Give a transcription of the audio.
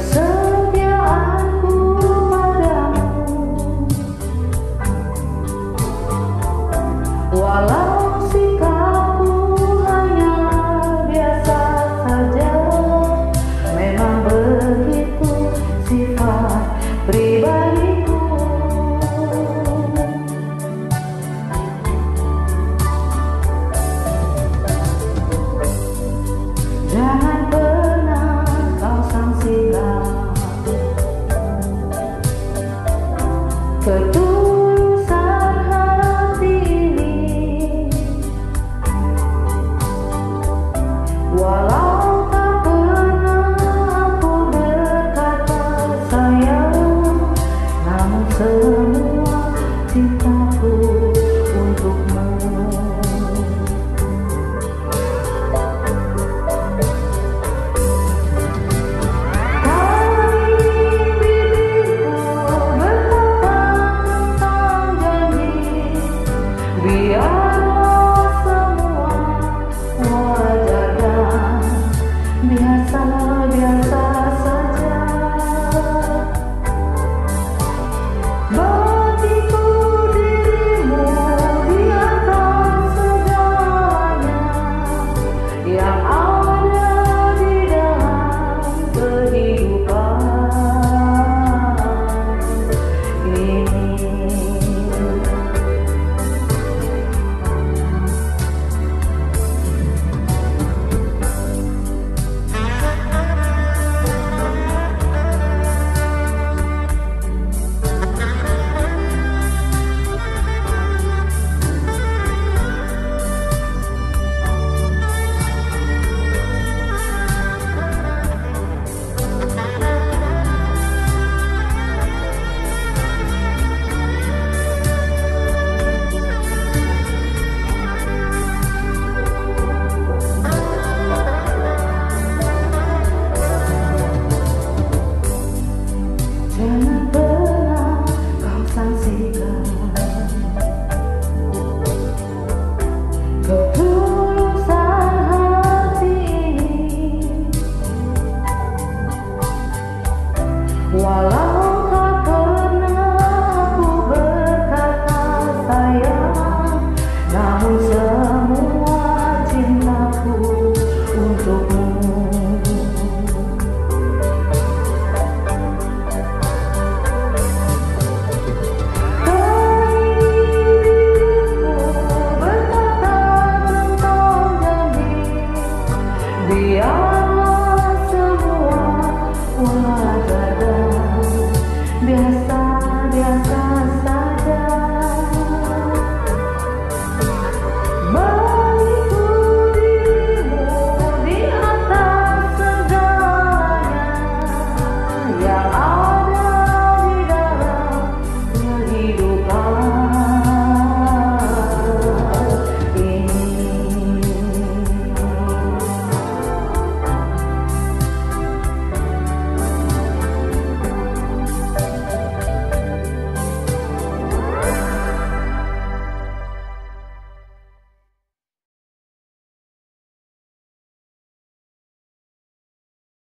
kesetiaanku padamu. Walau sikapku hanya biasa saja, memang begitu sifat pribadiku. Jangan pernah kau sangsikan ketulusan hati ini, walau tak pernah aku berkata sayang, namun semua cintaku untukmu. Biarlah semua wajar dan biasa-biasa saja. Bagiku dirimu di atas segalanya yang ada di dalam kehidupan ini. Jangan pernah kau sangsikan ketulusan hati ini, walau